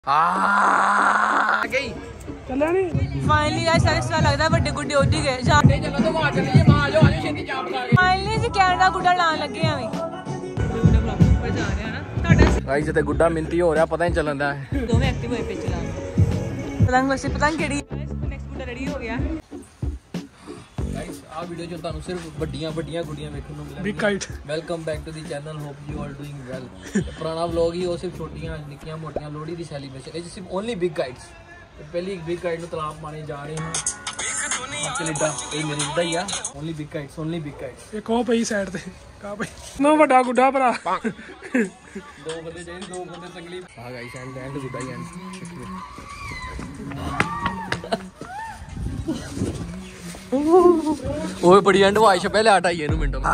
गई चले नहीं फाइनली यार सारे सवाल लगदा बड़े गुड्डे उठ गए जाते चलो तो वहां चलिए मां जो आजो छेती चाप खा के फाइनली जी कैनेडा गुड्डा लान लगे हैं गुड्डा ब्लॉग पर जा रहे हैं ना ਤੁਹਾਡਾ गाइस जिते गुड्डा मिनती हो रहा पता नहीं चलदा है दोवें एक्टिव होए पे चला पतंग वैसे पतंग केड़ी नेक्स्ट गुड्डा रेडी हो गया गाइस आ वीडियो जो ਤੁਹਾਨੂੰ ਸਿਰਫ ਵੱਡੀਆਂ ਗੁੱਡੀਆਂ ਵੇਖਣ ਨੂੰ ਮਿਲਣਗੀਆਂ big kite welcome back to the channel hope you are doing well ਪੁਰਾਣਾ ਵਲੌਗ ਹੀ ਉਹ ਸਿਰਫ ਛੋਟੀਆਂ ਨਿੱਕੀਆਂ ਮੋਟੀਆਂ ਲੋਹੜੀ ਦੀ ਸੈਲੀਬ੍ਰੇਸ਼ਨ ਇਹ ਸਿਰਫ ਓਨਲੀ ਬਿਗ ਕਾਈਟਸ पहली एक बिग काइट में तलाब मारने जा रहे हैं कनेडा ये मेरी गुड्डा ही आ ओनली बिग काइट्स ये को पई साइड ते का पई नो बड़ा गुड्डा भरा दो बंदे चाहिए दो बंदे संगली हां गाइस एंड गुड्डा ही ओए बड़ी एंड वाइश पहले आटा ही नु मिनटों में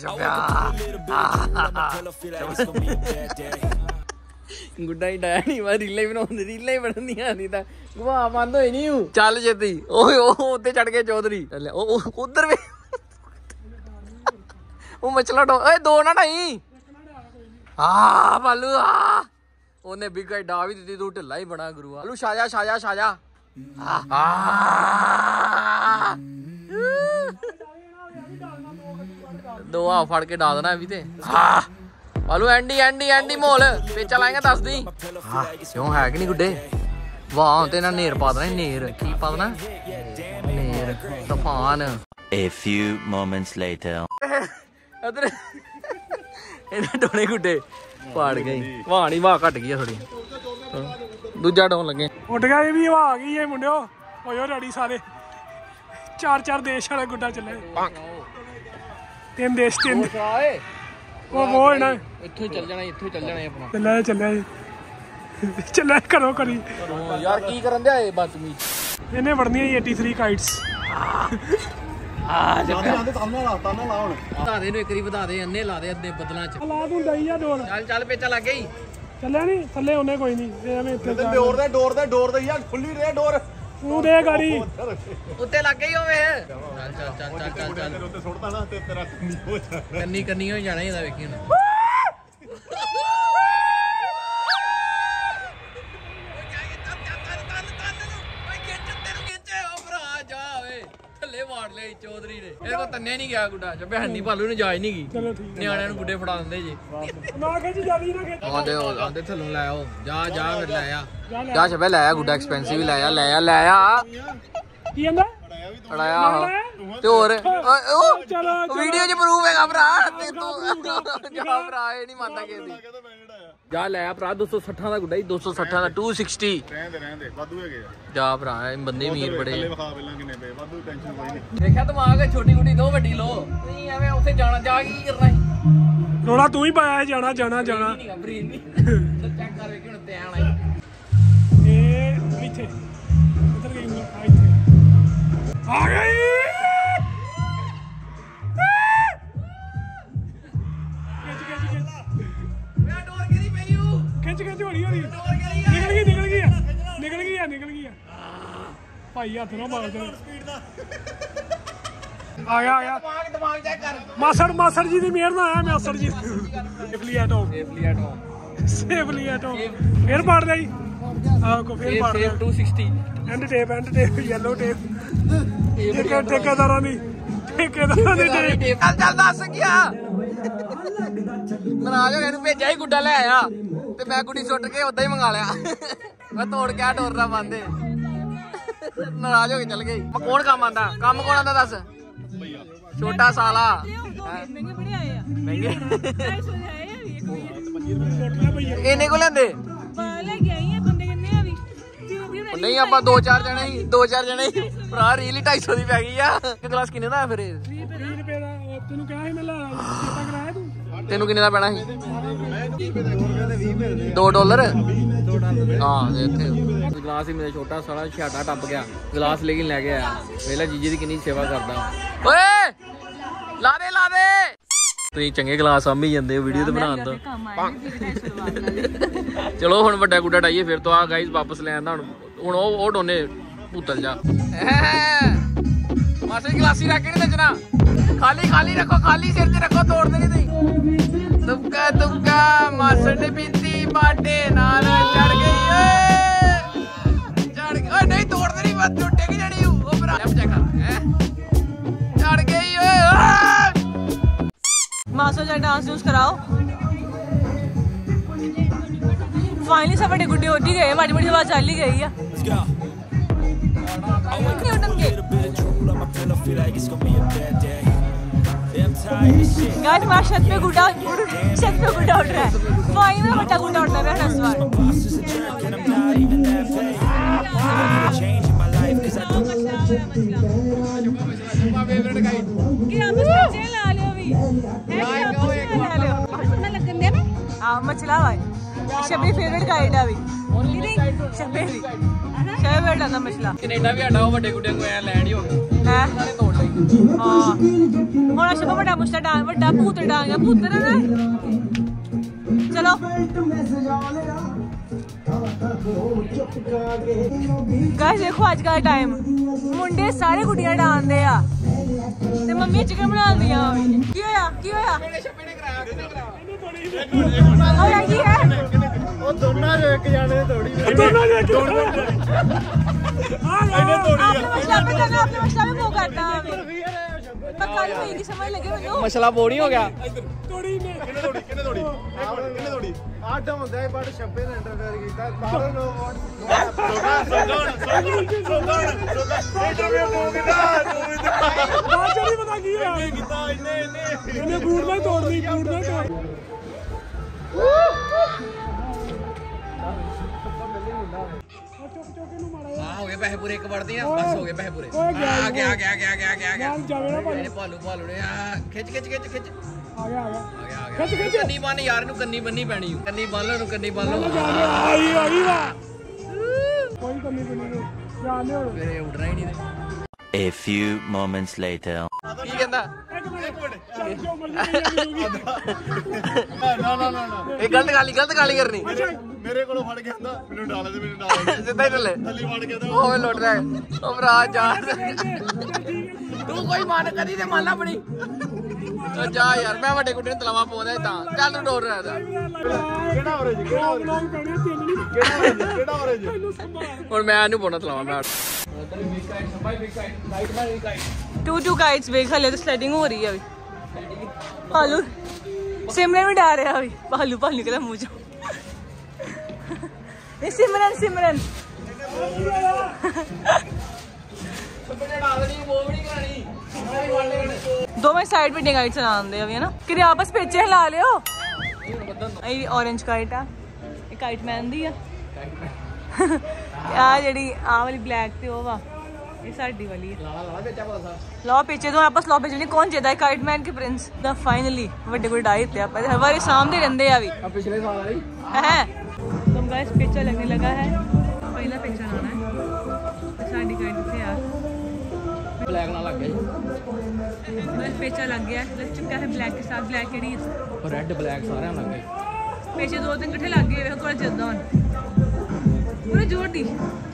गुड्डा ही डाया नहीं मैं रीलें बनानी आनी था वाह बंद होई नहीं हूं चल छेती ओए ओ उत्ते चढ़ के चौधरी चल ओ उधर वे ओ मछला डो ए दो ना ढाई हां बालू हां ओने बिग गाई डा भी दी तू ढिल्ला ही बड़ा गुरु आलू शाजा दो आ फड़ के डा देना अभी ते हां आलू एंडी मोल पेचा लाएंगे दस दी हाँ क्यों है कि नहीं गुड्डे वाह ते ना नेर पा देना नेर की पा देना नेर तूफान A few moments later इधर इधर डोने गुड्डे पाड़ गई वाह नहीं वाह घट गई थोड़ी दूजा डोन लगे उठ गया ये भी वाह आ गई है मुंडियो होयो रेडी सारे चार देश वाले गुड्डा चले तीन देश तीन वो ना इत्थों चल जाना अपना चल करो करी यार की करन दे ए बदतमीज इन्हें वड़नी है 83 काइट्स सामने ला हुन बता दे नु एक बारी बता दे अन्ने ला दे अद्धे बदलां च ला दूं दई या डोर चल पेचा लग गई चले नहीं थल्ले ओने कोई नहीं एवें इत्ते डोर दे यार खुली रे डोर तू दे गाड़ी उत्ते लग गई होवे चल उत्ते सुटदा ना ते तेरा कन्नी हो जाना ਇਹਦਾ ਵੇਖੀ ਹੁਣ ਥੱਲੇ ਵਾੜ ਲਈ ਚੌਧਰੀ ਨੇ ਇਹ ਕੋ ਤੰਨੇ ਨਹੀਂ ਗਿਆ ਗੁੱਡਾ ਜੱਬੇ ਹੰਨੀ ਭਾਲੂ ਨੂੰ ਜਾਇ ਨਹੀਂ ਗਈ ਨਿਆਣਿਆਂ ਨੂੰ ਗੁੱਡੇ ਫੜਾ ਦਿੰਦੇ ਜੀ ਨਾ ਖਿੱਚ ਜਾਦੀ ਨਾ ਖਿੱਚ ਆਂਦੇ ਥੱਲੋਂ ਲੈ ਆਓ ਜਾ ਫਿਰ ਲੈ ਆ ਜਾ ਸ਼ਬੇ ਲੈ ਆ ਗੁੱਡਾ ਐਕਸਪੈਂਸਿਵ ਲੈ ਆ ਕੀ ਕਹਿੰਦਾ ਅੜਾਇਆ ਤੇ ਹੋਰ ਵੀਡੀਓ 'ਚ ਪ੍ਰੂਫ ਹੈਗਾ ਭਰਾ ਤੇ ਤੂੰ ਜਾ ਭਰਾ ਇਹ ਨਹੀਂ ਮੰਨਦਾ ਕਿਸੇ ਦੀ ਜਾ ਲੈ ਆ ਭਰਾ 260 ਦਾ ਗੁੱਡਾ ਹੀ 260 ਦਾ 260 ਰਹਿੰਦੇ ਵਾਧੂ ਹੈਗੇ ਜਾ ਭਰਾ ਇਹ ਬੰਦੇ ਅਮੀਰ ਬੜੇ ਥੱਲੇ ਵਿਖਾ ਪਹਿਲਾਂ ਕਿੰਨੇ ਪਏ ਵਾਧੂ ਟੈਨਸ਼ਨ ਕੋਈ ਨਹੀਂ ਦੇਖਿਆ ਦਿਮਾਗ ਛੋਟੀ ਗੁੱਡੀ ਦੋ ਵੱਡੀ ਲੋ ਨਹੀਂ ਐਵੇਂ ਉੱਥੇ ਜਾਣਾ ਜਾ ਕੀ ਕਰਨਾ ਸੀ ਰੋਲਾ ਤੂੰ ਹੀ ਪਾਇਆ ਜਾਣਾ ਬਰੀਨ ਨਹੀਂ ਚੈੱਕ ਕਰ ਵੇ ਕਿ ਹੁਣ ਤੇ ਆਣਾ ਇਹ ਇੱਥੇ ਉਧਰ ਗਈ ਇੱਥੇ आ गई खिंच हौली निकल गई भाई हाथ ना मार दे आ गया दिमाग चेक कर मासड़ जी दी मेहर ना आया मासड़ जी सेफली एट होम फिर पाड़ दे को फिर पाड़ दे 260 एंड टेप येलो टेप ठेकेदारा नहीं चल दस गया नाराज हो गया भेजा ही गुड्डा ले आया ते मैं गुड्डी सुट के उदा ही मंगा लिया मैं तोड़ के डोरना बंद नाराज हो के चल गई कौन काम आंदा दस छोटा साला महंगे इन्ने को लेंदे नहीं आप दो चार जने भरा रील ही 250 की पै गई आ ग्लास किन्ने दा फिर तेन किन्ने दा पैना $2 हाँ गिलास ही मेरा छोटा सारा छाटा टप गया गिलास लेकिन लै गया वेला जीजे की किन्नी सेवा करदा ओए ला दे तुसीं चंगे गिलास साम्भी जांदे हो वीडियो ते बनाउण दा चलो हुण वड्डा गुड्डा डाइए फिर तो आ गाइस वापस ले आंदा हुण ओ डोने भूतल जा मास्टर गिलासी रख के नहीं नचना खाली रखो खाली सिर ते रखो तोड़ दे नहीं तुमका मास्टर ने पीती बाटे नारा चढ़ गई। जरा डांस डूंस कराओ। फाइनली सब बड़े गुड्डे उठ ही गए, माड़ी मोटी आवाज चल ही गई है। गाइस हमारा छत पे गुड्डा उठ रहा है। फाइनली बड़ा गुड्डा उठ रहा है इस बार। मछला भाई शबी फेवरेट गाइड है अभी शबी आंदा मछला कनेडा भी आड़ा ਵੱਡੇ ਗੁੱਡੇ ਨੂੰ ਐ ਲੈਣ ਹੀ ਹੋ ਗਿਆ है ਸਾਰੇ ਤੋੜ ਲਈ हाँ ਹੁਣ शबा बड़ा मुछला डाल बड़ा भूत डाल गया भूत ना चलो गाइस देखो आज का टाइम मुंडे सारे गुड्डियां डालते आ ते मम्मी चिकन बना दिया की होया ਮੇਰੇ ਛੱਪੇ ਨੇ ਕਰਾਇਆ ਕਿਹਨੇ ਕਰਾਇਆ होया की है ਉਹ ਦੋਨਾਂ ਜੋ ਇੱਕ ਜਾਣੇ ਨੇ ਤੋੜੀ ਦੋਨਾਂ ਜੋ ਇੱਕ ਤੋੜੀ ਇਹਨੇ ਤੋੜੀ आपने मछला पे करना आपने मछला में वो करना पक्का नहीं हुई समझ लगे मेनू ਮਸਲਾ ਬੋੜੀ ਹੋ ਗਿਆ ਤੋੜੀ ਨੇ ਕਿਹਨੇ ਤੋੜੀ ਆਟਾ ਹੁੰਦਾ ਹੈ ਬਟ ਛੱਪੇ ਨੇ ਇੰਟਰਫੇਅਰ ਕੀਤਾ ਬਾਹਰੋਂ ਲੋਕ ਸੋਗਣ ਇੰਟਰਵਿਊ ਹੋ ਗਿਆ ਬਾਅਦ ਚ ਨਹੀਂ ਪਤਾ ਕੀ ਹੋਇਆ ਕੀਤਾ ਇਹਨੇ ਬੂਟ ਨਾਲ ਤੋੜਨੀ हाँ हो गए पैसे पूरे एक बढ़ दिया बस हो गए पैसे पूरे आ गया ਇਹਨੇ ਭਾਲੂ ਨੇ ਖਿੱਚ आ गया ਕੰਨੀ ਬੰਨ ਯਾਰ ਨੂੰ ਕੰਨੀ ਬੰਨੀ ਪੈਣੀ ਕੰਨੀ ਬੰਨ ਲੋ ਕੰਨੀ ਬੰਨ ਲੋ आई वाह कोई कमी नहीं जाने और ਮੇਰੇ ਉੱਡਣਾ ਹੀ ਨਹੀਂ ਤੇ A few moments later. ਕੀ ਕਹਿੰਦਾ ना ਇਹ ਗਲਤ ਗਾਲੀ ਕਰਨੀ मेरे को फड़ के आंदा मैनू डाल दे ਸਿੱਧਾ ਹੀ ਥੱਲੇ थल्ली फड़ के ਓਏ ਲੁੱਟ ਰਿਹਾ ਉਹ ਭਰਾ ਜਾ ਤੂੰ ਕੋਈ ਮਨ ਕਦੀ ਤੇ ਮੰਨ ਆਪਣੀ ਜਾ ਯਾਰ ਮੈਂ ਵੱਡੇ ਗੁੱਡੇ ਨੂੰ ਤਲਾਵਾ ਪਾਉਂਦਾ ਤਾਂ ਚੱਲ ਤੂੰ ਡੋਰ ਰਿਹਾ केड़ा ऑरेंज केड़ा ऑरेंज ਹੁਣ ਮੈਂ ਇਹਨੂੰ ਪਾਉਣਾ ਤਲਾਵਾ ਮੈਂ टू गाइड्स देख ले तो स्लाइडिंग हो रही है अभी भालू सिमरन भी डर रहा है अभी भालू के मुंह जो सिमरन दोवें साइड पे गाइड चला दे अभी है ना कि आपस पेचे हिला लियो ऑरेंज काइट आ काइट मैन दी आ जेडी आ वाली ब्लैक ते ओ वा ये साडी वाली है ला पेचे तो आपस ला पेचे नहीं कौन जेदा काइट मैन के प्रिंस द फाइनली बड़े कोई डाई ते हर बार सामने रहंदे आ भी पिछले साल वाली है तुम गाइस पेचा लगने लगा है पहला पेचा लाना है साडी काइट से यार ब्लैक ना लग गया बस पेचा लग गया लग चुका है ब्लैक के साथ ब्लैक केड़ी और रेड ब्लैक सारे लग गए पेचे दो दिन इकट्ठे लग गए थोड़ा जल्दा हूं पूरा जोर दी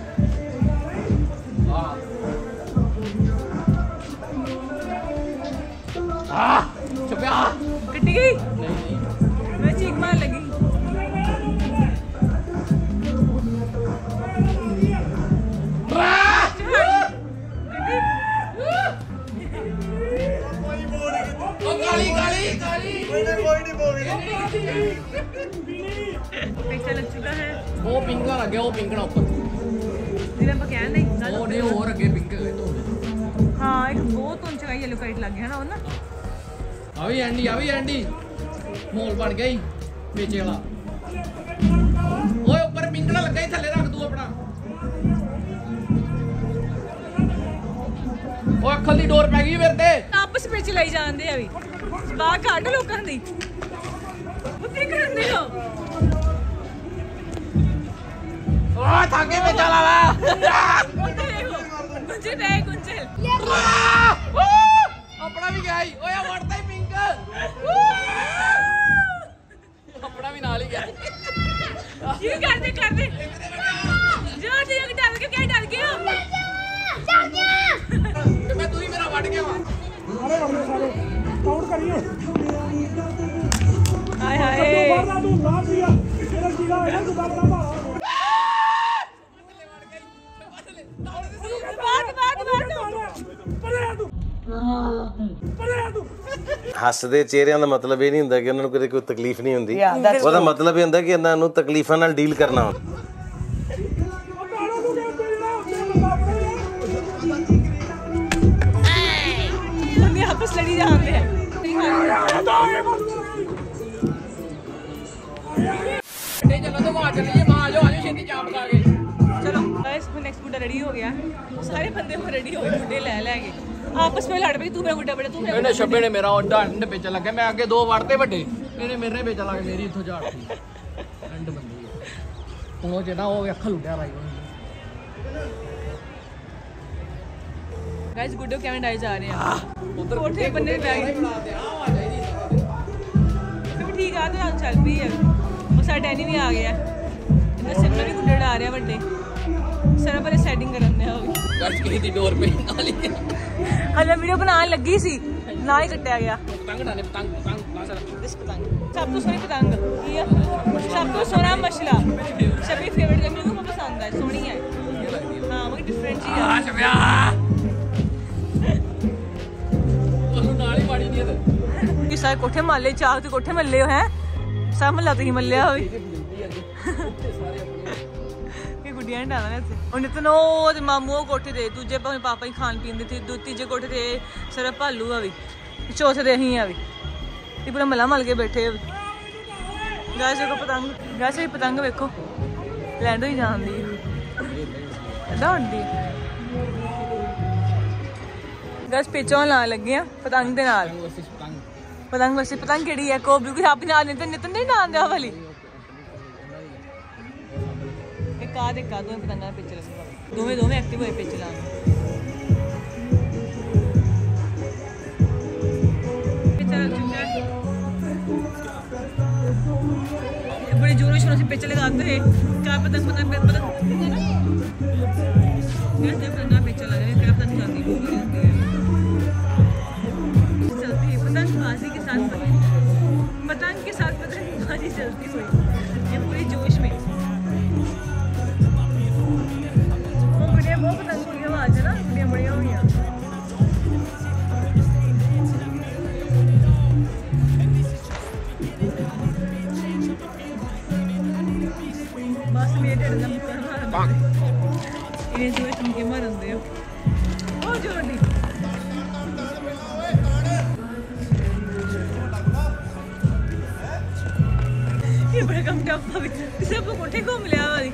छुपया कटी गई मैं चीख मार लगी पेचा लग चुका है वो पिंकला लग गया वो पिंकना ऊपर जिन्हें पका नहीं वो नहीं और अगे पिंक गए तो हाँ एक बहुत ऊंचा येलो काइट लग गया ना वो ना अभी एंडी मोल बन गई बेचे वाला ओए ऊपर पिंकला लग गई थल्ले रख तू अपना ओए अक्खल दी डोर पै गई मेरे ते आपस में चलाई जांदे अभी बाहर काट लोकां दी उत्ते करने हो ओ थाके पे चला ला कुंचल पे कुंचल अपना भी गया ओए वड़ता ही पिंक अपना भी नाल ही गया ये कर दे जोर से डाल के क्या डाल के मैं तू ही मेरा वड़ गया वा अरे सारे काउंट करिए हाय हाय दोबारा तू ना दिया तेरा कीड़ा है दोबारा मारो बात परे आ तू ਹੱਸਦੇ ਚਿਹਰਿਆਂ ਦਾ ਮਤਲਬ ਇਹ ਨਹੀਂ ਹੁੰਦਾ ਕਿ ਉਹਨਾਂ ਨੂੰ ਕੋਈ ਤਕਲੀਫ ਨਹੀਂ ਹੁੰਦੀ, ਉਹਦਾ ਮਤਲਬ ਇਹ ਹੁੰਦਾ ਕਿ ਇਹਨਾਂ ਨੂੰ ਤਕਲੀਫਾਂ ਨਾਲ ਡੀਲ ਕਰਨਾ ਹੁੰਦਾ। आपस लड़ी जाते हैं। चलो तो वहाँ चलिए, वहाँ आ जाओ छेती चाप खा के। चलो गाइस नेक्स्ट गुड्डा रेडी हो गया, सारे बंदे हो रेडी हो गए, गुड्डे ले गए आपस में लड़ पई, तू मेरा गुड्डा बड़ा, तू मेरा। ਇਹਨੇ ਛੱਬੇ ਨੇ ਮੇਰਾ ਡੰਡ ਵਿੱਚ ਲੱਗਾ, ਮੈਂ ਅੱਗੇ ਦੋ ਵੜਦੇ ਵੱਡੇ, ਇਹਨੇ ਮੇਰੇ ਵਿੱਚ ਲਾ ਕੇ ਮੇਰੀ ਇੱਥੋਂ ਝਾੜਤੀ। ਡੰਡ ਬੰਦੀ ਉਹ ਜਿਹੜਾ ਉਹ ਅੱਖ ਲੁੱਟਿਆ ਭਾਈ। गाइस गुड्डे कैमरे डाई जा रहे हैं उधर कोठे बन्ने पे गए फिर ठीक आ तो चल पई है वो साडा डैनी भी आ गया इधर सिमर भी गुड्डे डा रहे बड़े सारा पहले सेटिंग करन दे हो गज की दी डोर पे नाली हल्ला वीडियो बनाने लगी सी ना ही कट्टिया गया। पतंग डाले, पतंग इस पतंग सब तो सोहनी पतंग की है, सब तो सोहना मछला सभी फेवरेट है, मेरे को पसंद है, सोहनी है। हां वो डिफरेंट जी है। शब्या कि सारे कोठे माले चाक ते कोठे मल्ले हो हैं, सब महला तुम मल्लिया हो गुड्डियां डालना इत्थे उन्हें तो नो मामू कोठे दे, दूजे पापा ही खान पीन दे, तीजे कोठे ते सारा भालू आ भी, चौथे ते अहीं आ भी, ये पूरा मला मल के बैठे गैस देखो पतंग, गैस पतंग वेखो लैंड होई जांदी ऐदा होंदी गैस पेचों लान लगे हैं पतंग दे नाल। पतंग वैसे पतंग केड़ी है कोबरी कोई आप नाल नितन नहीं नाम दे वाली एक आ दे का दो पतंगा पिच लगे दोवें एक्टिव होए पिच लान बड़े जोरों शोरों से पिच लगाते हैं क्या पतंग पतंग पतंग पतंगा पिच लगे क्या पतंग जाती है पतंगबाजी के साथ पतंगबाजी चलती हुई ये पूरे जोश में वो बढ़िया वो पतंग की आवाज है ना बढ़िया बढ़िया हुई बस मेरे इन्हें जो तुमके मरंदे हो ओ जोड़ी बड़ा कम टप्पा भी किसी को कोठे घूम लिया वाली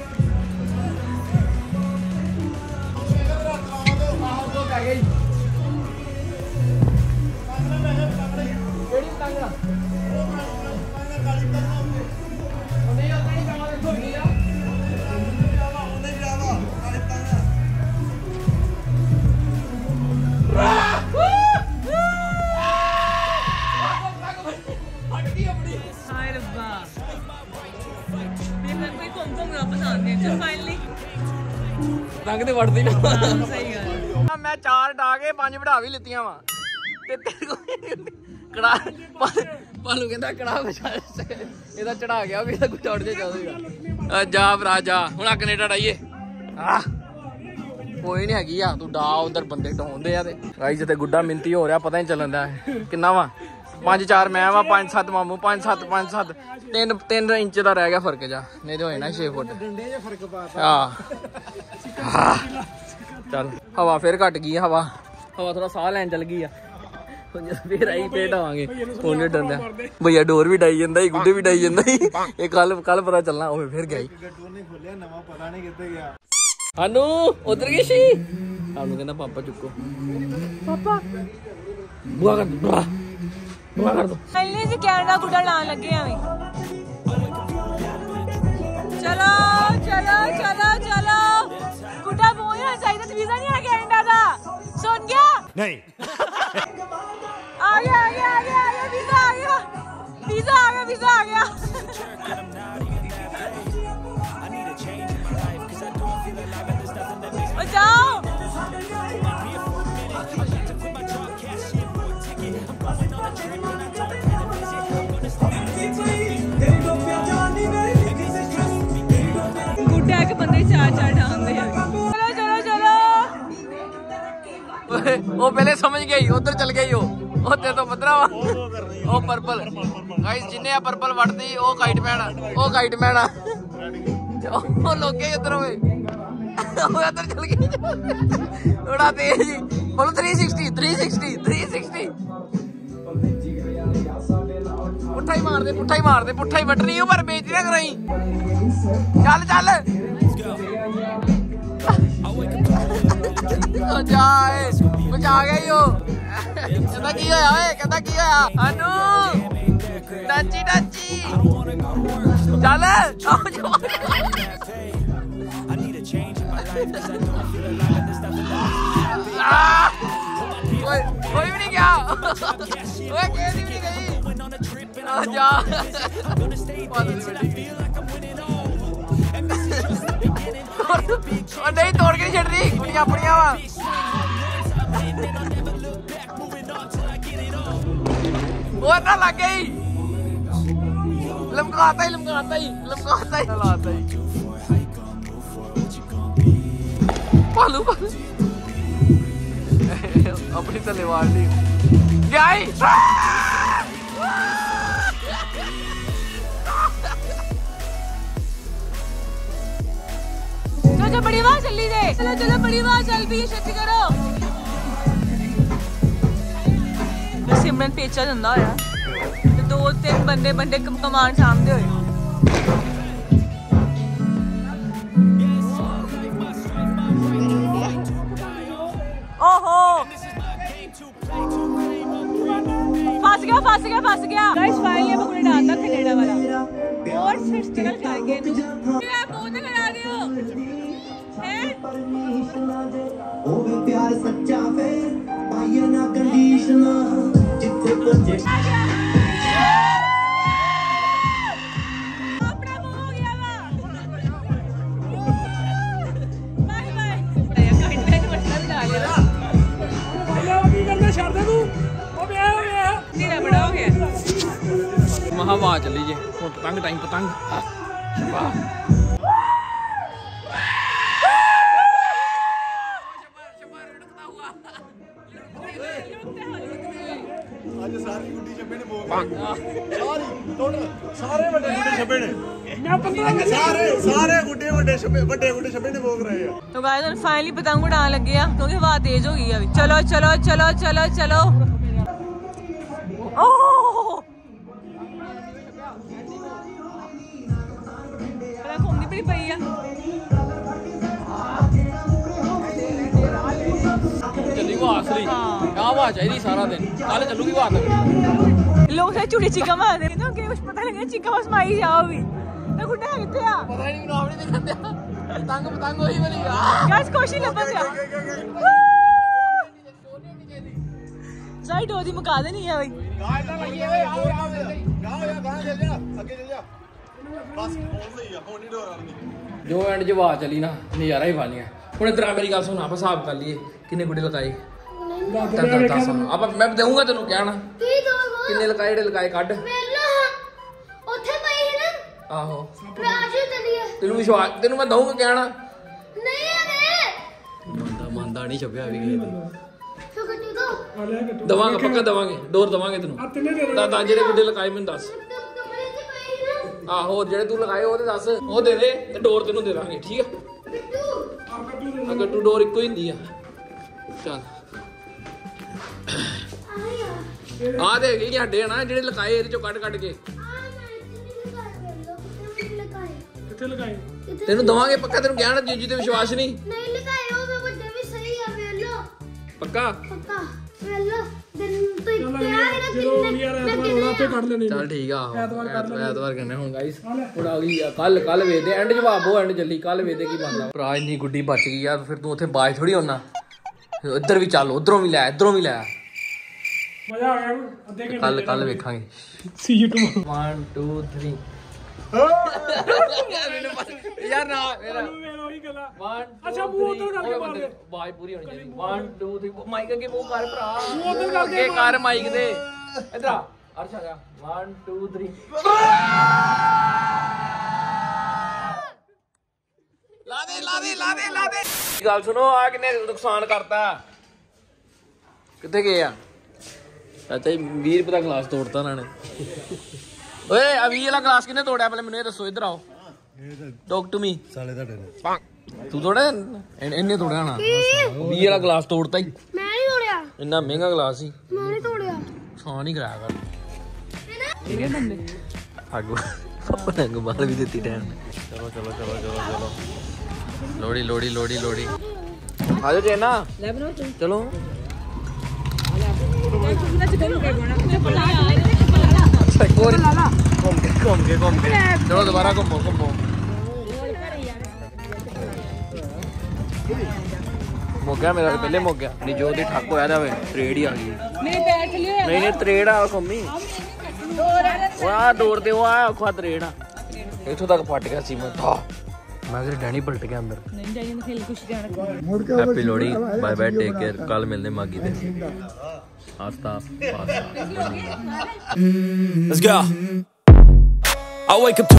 रंग ते वड़दी ना सही गल मैं चार डा के 5 बढ़ा भी लित्तियां वा ते तेरे को कड़ा पालू कहंदा कड़ा बचा ਇਹਦਾ ਚੜਾ ਗਿਆ ਵੀ ਇਹਦਾ ਕੁਝ ਉੱਡ ਜਾਊਗਾ ਜਾ ਭਰਾ ਜਾ ਹੁਣ ਕੈਨੇਡਾ ਡਾਈਏ ਕੋਈ ਨਹੀਂ ਹੈਗੀ ਆ ਤੂੰ ਡਾ ਉਧਰ ਬੰਦੇ ਢੋਂਦੇ ਆ ਤੇ ਗਾਈਸ ਤੇ ਗੁੱਡਾ ਮਿੰਤੀ ਹੋ ਰਿਹਾ ਪਤਾ ਨਹੀਂ ਚੱਲਣ ਦਾ ਕਿੰਨਾ ਵਾ 5-4 ਮੈਂ ਵਾ 5-7 ਮਾਮੂ 5-7 3 ਇੰਚ ਦਾ ਰਹਿ ਗਿਆ ਫਰਕ ਜਾ ਨਹੀਂ ਤੇ ਹੋਏ ਨਾ 6 ਫੁੱਟ ਡੰਡੇ ਜੇ ਫਰਕ ਪਾਤਾ ਚੱਲ ਹਵਾ ਫੇਰ ਘਟ ਗਈ ਹਵਾ ਥੋੜਾ ਸਾਹ ਲੈਣ ਚੱਲ ਗਈ ਆ ਫੇਰ ਆਈ ਫੇਰ ਆਵਾਂਗੇ ਉਹਨੇ ਡੰਡਾ ਭਈਆ ਡੋਰ ਵੀ ਡਾਈ ਜਾਂਦਾ ਗੁੱਡੇ ਵੀ ਡਾਈ ਜਾਂਦਾ ਇਹ ਕੱਲ ਪਤਾ ਚੱਲਣਾ ਉਹ ਫੇਰ ਗਿਆ ਉਹਨੇ ਖੋਲਿਆ ਨਵਾਂ ਪਤਾ ਨਹੀਂ ਕਿੱਥੇ ਗਿਆ ਹਾਨੂੰ ਉਧਰ ਗਈ ਸੀ ਹਾਨੂੰ ਕਹਿੰਦਾ ਪਾਪਾ ਚੁੱਕੋ ਪਾਪਾ ਬੁਆ ਕਰ दो चलने से कैनेडा गुड्डा लान लगे हैं चलो चलो चलो चलो गुड्डा बोलना चाहिए तो वीजा नहीं है कैनेडा का सुन गया नहीं आ गया वीजा आ गया जाओ गुड्डा के बंदे चार ढांदे चलो वो पहले समझ गई उधर चल गई हो ਉਹ ਤੇ ਤੋਂ 15 ਵਾ ਉਹ ਪਰਪਲ ਗਾਇਸ ਜਿੰਨੇ ਆ ਪਰਪਲ ਵੜਦੀ ਉਹ ਕਾਈਟ ਮੈਨ ਆ ਉਹ ਲੋਕੇ ਇੱਧਰ ਹੋਵੇ ਉਹ ਇੱਧਰ ਚਲ ਗਈ ਥੋੜਾ ਤੇਜ਼ ਜੀ ਬੋਲ 360 ਪੁੱਠਾ ਹੀ ਵੱਟਣੀ ਉਹ ਪਰ ਬੇਇੱਜ਼ਤੀ ਨਾ ਕਰਾਈ ਚੱਲ ਜਾ ਬਚਾ ਗਿਆ ਈ ਉਹ ਕਹਿੰਦਾ ਕੀ ਹੋਇਆ ਓਏ ਅਨੂ ਡਾਚੀ ਚੱਲ ਕੋਈ ਵੀ ਨਹੀਂ ਗਿਆ ਓਏ ਕਿਹਦੀ ਵੀ ਨਹੀਂ ਗਈ ਜਾ ਨਹੀਂ ਤੋੜ ਕੇ ਨਹੀਂ ਛੱਡਦੀ ਕੁੜੀਆਂ ਆਪਣੀਆਂ ਵਾ ਉਹ ਤਾਂ ਲੱਗ ਗਈ ਲਮਕਾਤਾ ਹੀ ਪਾਲੂ ਆਪਣੀ ਤਲਵਾਰ ਦੀ ਗਾਈ चलो बड़ी आवाज चल दे चलो बड़ी आवाज चल भी छेती करो सिमरन पेचा दिंदा होया ते 2-3 बंदे कमान सामने होए ओहो फस गया गाइस फाइनली अब कोई डालता कनेडा वाला और स्ट्रगल कर गए तू क्या बहुत करा रहे हो ओवे प्यार सच्चा फिर पाइए ना कंडीशन जिथे पहुंचे अपना हो गया वा बाय बाय काइट मैन मतलब डाल लिया ਕੀ ਕਰਨਾ ਛੱਡ ਦੇ ਤੂੰ ਉਹ ਵਿਆਹ तेरा बड़ा हो गया ਮਹਾ ਆਵਾਜ਼ ਚੱਲੀ ਜੇ ਹੁਣ ਪਤੰਗ ਵਾਹ ਸਾਰੇ ਵੱਡੇ ਗੁੱਡੇ ਛੱਬੇ ਨੇ ਮੈਂ 15 ਸਾਰੇ ਵੱਡੇ ਗੁੱਡੇ ਛੱਬੇ ਨੇ ਭੋਗ ਰਹੇ ਆ तो गाइस हम फाइनली पतंग उड़ाने लगे हैं क्योंकि हवा तेज हो गई है अभी चलो ओह पता घूमनी बड़ी पई है ਚੱਲੀ ਆਵਾਜ਼ ਸਰੀ ਆਵਾਜ਼ ਚਾਹੀਦੀ ਸਾਰਾ ਦਿਨ ਕੱਲ ਚੱਲੂਗੀ ਆਵਾਜ਼ ਤੱਕ लोग से चूड़ी चिका मारते हैं तो कुछ पता लगे चिका बस मारी जाओ भी तो गुड्डा किथे आ ਪਤਾ ਨਹੀਂ ਮੈਨੂੰ ਆਪਣੀ ਦਿਖਾਂਦੇ ਪਤੰਗ ਹੋਈ ਵਾਲੀ गाइस कोशिश लबन जा साइड ओदी मुका दे नहीं है भाई ਗਾਇ ਤਾਂ ਲੱਗੀ ਓਏ ਆਓ ਗਾਂ ਚੱਲ ਜਾ ਅੱਗੇ ਚੱਲ ਜਾ ਬਸ ਪਹੁੰਚ ਗਈ ਆ ਹੁਣ ਨਹੀਂ ਡੋਰ ਆਉਣੀ ਜੋ ਐਂਡ ਚ ਆਵਾਜ਼ ਚੱਲੀ ਨਾ ਨਜ਼ਾਰਾ ਹੀ ਵਾਲੀਆਂ ਹੁਣ ਇਧਰ ਆ ਮੇਰੀ ਗੱਲ ਸੁਣ ਆਪਾਂ ਹਿਸਾਬ ਕਰ ਲਈਏ ਕਿੰਨੇ ਗੁੱਡੇ ਲਗਾਏ ਦੱਸ ਆਪਾਂ ਮੈਂ ਦੇਵਾਂਗਾ ਤੈਨੂੰ ਕਹਿਣਾ ਕਿੰਨੇ ਲਗਾਏ ਜਿਹੜੇ ਲਗਾਏ ਕੱਢ ਉੱਥੇ ਪਈ ਹੈ ਨਾ ਆਹੋ ਰਾਜੂ ਚੱਲੀਏ ਤੈਨੂੰ ਵਿਸ਼ਵਾਸ ਤੈਨੂੰ ਮੈਂ ਦਊਂਗਾ ਕਹਿਣਾ ਨਹੀਂ ਹੈ ਮੰਦਾ ਨਹੀਂ ਛੱਪਿਆ ਵੀ ਕਿਸੇ ਦੀ ਤੂੰ ਕੱਟੂ ਦੋ ਦਵਾਂਗੇ ਪੱਕਾ ਦਵਾਂਗੇ ਡੋਰ ਦਵਾਂਗੇ ਤੈਨੂੰ ਤਾਂ ਜਿਹੜੇ ਗੁੱਡੇ ਲਗਾਏ ਮੈਨੂੰ ਦੱਸ ਕਮਰੇ 'ਚ ਪਈ ਹੈ ਨਾ ਆਹੋ ਜਿਹੜੇ ਤੂੰ ਲਗਾਏ ਉਹ ਤੇ ਦੱਸ ਉਹ ਦੇ ਦੇ ਤੇ ਡੋਰ ਤੈਨੂੰ ਦੇ ਦਾਂਗੇ ਠੀਕ ਆ ਗੱਟੂ ਡੋਰ ਇੱਕੋ ਹੀ ਹੁੰਦੀ ਆ ਚੱਲ ਆ ਦੇ ਗਈ ਸਾਡੇ ਨਾ ਜਿਹੜੇ ਲਗਾਏ ਇਹਦੇ ਚੋਂ ਕੱਢ ਕੇ ਕਿੱਥੇ ਲਗਾਏ ਤੈਨੂੰ ਦਵਾਂਗੇ ਪੱਕਾ ਤੈਨੂੰ ਕਹਿਣਾ ਜੀਜੂ ਤੇ ਵਿਸ਼ਵਾਸ ਨਹੀਂ ਨਹੀਂ ਲਗਾਏ ਉਹ ਮੈਂ ਵੱਡੇ ਵੀ ਸਹੀ ਆ ਵੇਲੋ ਪੱਕਾ ਪੱਕਾ ਵੇਲੋ ਦਿਨ ਤੋਂ ਇੱਕ ਆ ਜਦੋਂ ਯਾਰ ਐਤਵਾਰ ਹੋਣਾ ਆਪੇ ਕੱਢ ਲੈਣੀ ਚੱਲ ਠੀਕ ਆ ਐਤਵਾਰ ਕਰਨੇ ਹੁਣ ਗਾਈਸ ਹੁਣ ਆ ਗਈ ਕੱਲ ਵੇਖਦੇ ਐਂਡ ਜਵਾਬ ਉਹ ਐਂਡ ਜੱਲੀ ਕੱਲ ਵੇਖਦੇ ਕੀ ਬਣਦਾ ਭਰਾ ਇੰਨੀ ਗੁੱਡੀ ਬਚ ਗਈ ਯਾਰ ਫਿਰ ਤੂੰ ਉੱਥੇ ਬਾਜ ਥੋੜੀ ਹੋਣਾ ਇੱਧਰ ਵੀ ਚੱਲ ਉਧਰੋਂ ਵੀ ਲੈ ਇੱਧਰੋਂ ਵੀ ਲੈ ਮਜ਼ਾ ਆ ਗਿਆ ਅੱਧੇ ਘੰਟੇ ਕੱਲ ਵੇਖਾਂਗੇ ਸੀ ਯੂ ਟੂ 1 2 3 ਯਾਰ ਨਾ ਮੇਰਾ ਉਹੀ ਗੱਲਾਂ 1 ਅੱਛਾ ਮੂੰਹ ਉਧਰ ਕਰਕੇ ਮਾਰ ਦੇ ਬਾਜ ਪੂਰੀ ਹੋਣੀ ਚਾਹੀਦੀ 1 2 3 ਮਾਈਕ ਅੱਗੇ ਮੂੰਹ ਕਰ ਭਰਾ ਮੂੰਹ ਉੱਧਰ ਕਰਕੇ ਅੱਗੇ ਕਰ ਮਾਈਕ ਦੇ ਇੱਧਰ ਆ ਅਰਸ਼ਾ ਜਾ 1 2 3 ਲਾ ਦੇ ਗੱਲ ਸੁਣੋ ਆ ਕਿੰਨੇ ਨੁਕਸਾਨ ਕਰਤਾ ਕਿੱਥੇ ਗਏ ਆ ਚਾਚਾ 20 ਰੁਪਏ ਦਾ ਗਲਾਸ ਤੋੜਤਾ ਉਹਨਾਂ ਨੇ ਓਏ ਆ 20 ਵਾਲਾ ਗਲਾਸ ਕਿਹਨੇ ਤੋੜਿਆ ਪਹਿਲੇ ਮੈਨੂੰ ਇਹ ਦੱਸੋ ਇੱਧਰ ਆਓ ਟਾਕ ਟੂ ਮੀ ਸਾਲੇ ਤੁਹਾਡੇ ਨੇ ਤੂੰ ਤੋੜਿਆ ਇਹਨੇ ਤੋੜਿਆ ਨਾ 20 ਵਾਲਾ ਗਲਾਸ ਤੋੜਤਾ ਹੀ ਮੈਂ ਨਹੀਂ ਤੋੜਿਆ ਇੰਨਾ ਮਹਿੰਗਾ ਗਲਾਸ ਸੀ ਮੈਂ ਨਹੀਂ ਤੋੜਿਆ ਸਾਂ ਨਹੀਂ ਕਰਾਇਆ ਕਰ ਅੱਗੋਂ ਰੰਗ ਮਾਰ ਵੀ ਦਿੱਤੀ ਟੈਨ ਚਲੋ ਚਲੋ ਚਲੋ ਚਲੋ ਚਲੋ ਲੋੜੀ ਲੋੜੀ ਲੋੜੀ ਲੋੜੀ ਆ ਜਾਓ ਚੇਨਾ ਲੈ ਬਣਾਓ ਚਲੋ ਘੁੰਮ ਕੇ ਚਲੋ ਦੁਬਾਰਾ ਘੁੰਮੋ ਮੁੱਕ ਮੇਰਾ ਪਹਿਲੇ ਮੁੱਕ ਗਿਆ ਨਹੀਂ ਜੋ ਦੀ ਠੱਕ ਹੋਇਆ ਜਾਵੇ ਤਰੇੜ ਹੀ ਆ ਗਈ ਨਹੀਂ ਤਰੇੜ ਆ ਘੁੰਮੀ ਵਾਹ ਦੌੜਦੇ ਉਹ ਆ ਖਵਾ ਤਰੇੜ ਆ ਇੱਥੋਂ ਤੱਕ ਫਟ ਗਿਆ ਸੀ ਮੈਂ ਕਿਹਾ ਡੈਨੀ ਪਲਟ ਗਿਆ ਅੰਦਰ ਨਹੀਂ ਜਾਈਏ ਨਾ ਖੇਲ ਕੁਛ ਜਾਣਾ happy Lohri bye bye take care कल मिलने मागी दे आस्ता Let's go. I wake up